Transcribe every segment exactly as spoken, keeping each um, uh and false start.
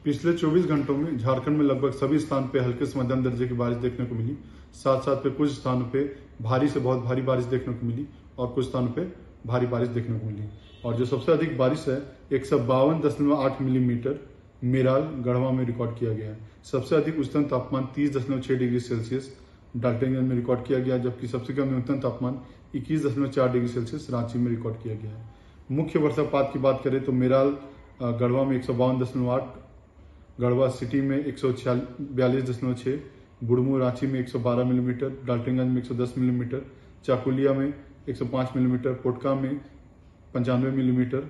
पिछले चौबीस घंटों में झारखंड में लगभग सभी स्थान पे हल्के से मध्यम दर्जे की बारिश देखने को मिली। साथ साथ पे कुछ स्थानों पे भारी से बहुत भारी बारिश देखने को मिली और कुछ स्थानों पे भारी बारिश देखने को मिली। और जो सबसे अधिक बारिश है एक सौ बावन दशमलव आठ मिलीमीटर मेराल गढ़वा में रिकॉर्ड किया गया है। सबसे अधिक उच्चतम तापमान तीस दशमलव छह डिग्री सेल्सियस डाल्टनगंज में रिकॉर्ड किया गया, जबकि सबसे कम न्यूनतम तापमान इक्कीस दशमलव चार डिग्री सेल्सियस रांची में रिकॉर्ड किया गया है। मुख्य वर्षापात की बात करें तो मेराल गढ़वा में एक सौ बावन दशमलव आठ, गढ़वा सिटी में एक सौ बयालीस दशमलव छह, बुढ़मू रांची में एक सौ बारह मिलीमीटर, डाल्टनगंज में एक सौ दस मिलीमीटर, चाकुलिया में एक सौ पाँच मिलीमीटर, पोटका में पंचानवे मिलीमीटर,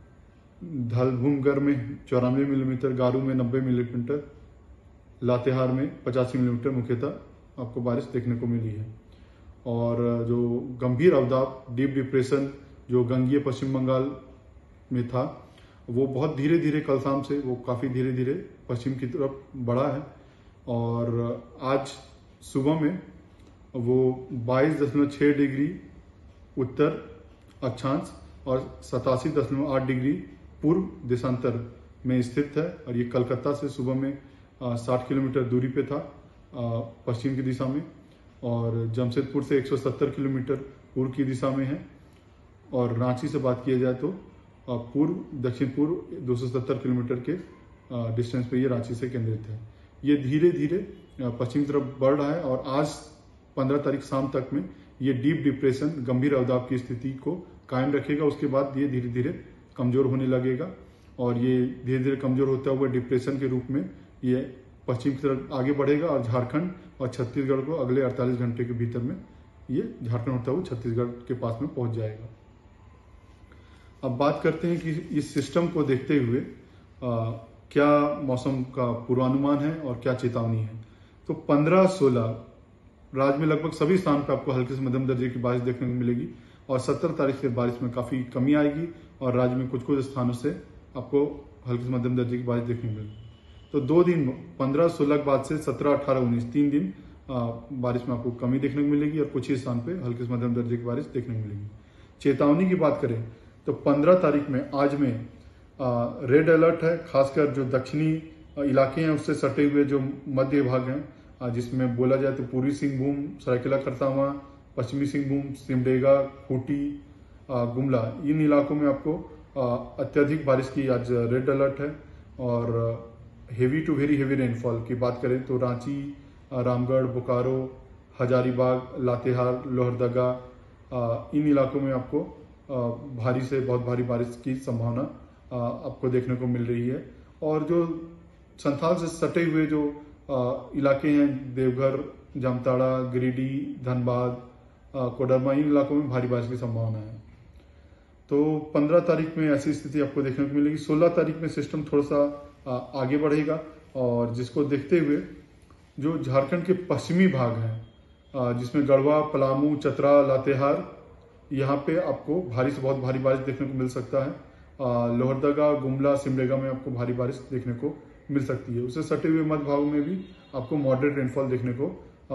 धलभूमगढ़ में चौरानवे मिलीमीटर, गारू में नब्बे मिलीमीटर, लातेहार में पचासी मिलीमीटर मुख्यतः आपको बारिश देखने को मिली है। और जो गंभीर अवदाब डीप डिप्रेशन जो गंगीय पश्चिम बंगाल में था वो बहुत धीरे धीरे कल शाम से वो काफ़ी धीरे धीरे पश्चिम की तरफ बढ़ा है और आज सुबह में वो बाईस दशमलव छह डिग्री उत्तर अक्षांश और सतासी दशमलव आठ डिग्री पूर्व देशांतर में स्थित है। और ये कलकत्ता से सुबह में साठ किलोमीटर दूरी पे था आ, पश्चिम की दिशा में, और जमशेदपुर से एक सौ सत्तर किलोमीटर पूर्व की दिशा में है। और रांची से बात किया जाए तो पूर्व दक्षिण पूर्व दो सौ सत्तर किलोमीटर के डिस्टेंस पे ये रांची से केंद्रित है। ये धीरे धीरे पश्चिम की तरफ बढ़ रहा है और आज पंद्रह तारीख शाम तक में ये डीप डिप्रेशन गंभीर अवदाब की स्थिति को कायम रखेगा। उसके बाद ये धीरे धीरे कमजोर होने लगेगा और ये धीरे धीरे कमजोर होता हुआ डिप्रेशन के रूप में ये पश्चिम की तरफ आगे बढ़ेगा और झारखंड और छत्तीसगढ़ को अगले अड़तालीस घंटे के भीतर में ये झारखंड होता हुआ छत्तीसगढ़ के पास में पहुंच जाएगा। अब बात करते हैं कि इस सिस्टम को देखते हुए आ, क्या मौसम का पूर्वानुमान है और क्या चेतावनी है। तो पंद्रह सोलह राज्य में लगभग सभी स्थान पर आपको हल्के से मध्यम दर्जे की बारिश देखने को मिलेगी और सत्रह तारीख से बारिश में काफी कमी आएगी और राज्य में कुछ कुछ स्थानों से आपको हल्के से मध्यम दर्जे की बारिश देखने को मिलेगी। तो दो दिन पंद्रह सोलह के बाद से सत्रह अठारह उन्नीस तीन दिन आ, बारिश में आपको कमी देखने को मिलेगी और कुछ ही स्थान पे हल्के से मध्यम दर्जे की बारिश देखने को मिलेगी। चेतावनी की बात करें तो पंद्रह तारीख में आज में आ, रेड अलर्ट है, खासकर जो दक्षिणी इलाके हैं उससे सटे हुए जो मध्य भाग हैं, जिसमें बोला जाए तो पूर्वी सिंहभूम, सरायकेला खरसावां, पश्चिमी सिंहभूम, सिमडेगा, खूंटी, गुमला, इन इलाकों में आपको आ, अत्यधिक बारिश की आज रेड अलर्ट है। और heavy to very heavy rainfall की बात करें तो रांची, रामगढ़, बोकारो, हजारीबाग, लातेहार, लोहरदगा, इन इलाकों में आपको भारी से बहुत भारी बारिश की संभावना आपको देखने को मिल रही है। और जो संथाल से सटे हुए जो इलाके हैं, देवघर, जामताड़ा, गिरिडीह, धनबाद, कोडरमा, इन इलाकों में भारी बारिश की संभावना है। तो पंद्रह तारीख में ऐसी स्थिति आपको देखने को मिलेगी। सोलह तारीख में सिस्टम थोड़ा सा आगे बढ़ेगा और जिसको देखते हुए जो झारखंड के पश्चिमी भाग हैं, जिसमें गढ़वा, पलामू, चतरा, लातेहार, यहाँ पे आपको भारी से बहुत भारी बारिश देखने को मिल सकता है। लोहरदगा, गुमला, सिमडेगा में आपको भारी बारिश देखने को मिल सकती है। उससे सटे हुए मध्य भागों में भी आपको मॉडरेट रेनफॉल देखने को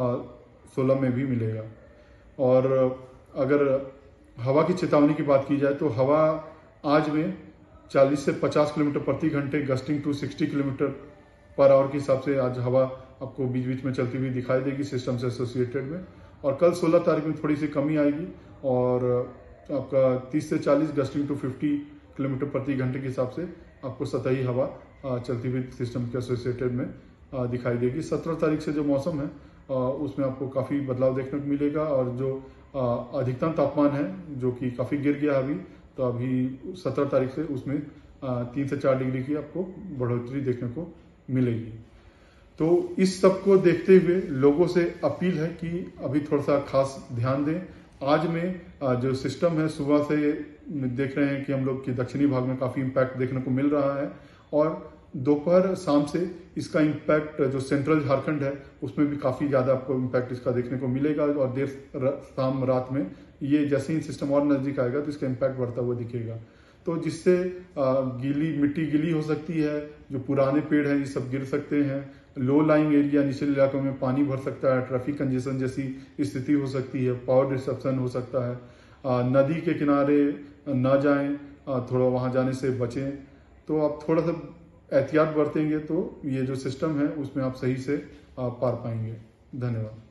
सोलह में भी मिलेगा। और अगर हवा की चेतावनी की बात की जाए तो हवा आज में चालीस से पचास किलोमीटर प्रति घंटे, गस्टिंग टू साठ किलोमीटर पर आवर के हिसाब से आज हवा आपको बीच बीच में चलती हुई दिखाई देगी सिस्टम से एसोसिएटेड में। और कल सोलह तारीख में थोड़ी सी कमी आएगी और आपका तीस से चालीस, गस्टिंग टू पचास किलोमीटर प्रति घंटे के हिसाब से आपको सतही हवा चलती हुई सिस्टम के एसोसिएटेड में दिखाई देगी। सत्रह तारीख से जो मौसम है उसमें आपको काफ़ी बदलाव देखने को मिलेगा और जो अधिकतम तापमान है जो कि काफ़ी गिर गया अभी, तो अभी सत्रह तारीख से उसमें तीन से चार डिग्री की आपको बढ़ोतरी देखने को मिलेगी। तो इस सब को देखते हुए लोगों से अपील है कि अभी थोड़ा सा खास ध्यान दें। आज में जो सिस्टम है सुबह से देख रहे हैं कि हम लोग के दक्षिणी भाग में काफ़ी इम्पैक्ट देखने को मिल रहा है और दोपहर शाम से इसका इम्पैक्ट जो सेंट्रल झारखंड है उसमें भी काफ़ी ज़्यादा आपको इम्पैक्ट इसका देखने को मिलेगा। और देर शाम रात में ये जैसे ही सिस्टम और नज़दीक आएगा तो इसका इम्पैक्ट बढ़ता हुआ दिखेगा। तो जिससे गीली मिट्टी गीली हो सकती है, जो पुराने पेड़ हैं ये सब गिर सकते हैं, लो लाइंग एरिया निचले इलाकों में पानी भर सकता है, ट्रैफिक कंजेशन जैसी स्थिति हो सकती है, पावर डिस्ट्रप्शन हो सकता है, नदी के किनारे न जाएं, थोड़ा वहां जाने से बचें। तो आप थोड़ा सा एहतियात बरतेंगे तो ये जो सिस्टम है उसमें आप सही से आप पार पाएंगे। धन्यवाद।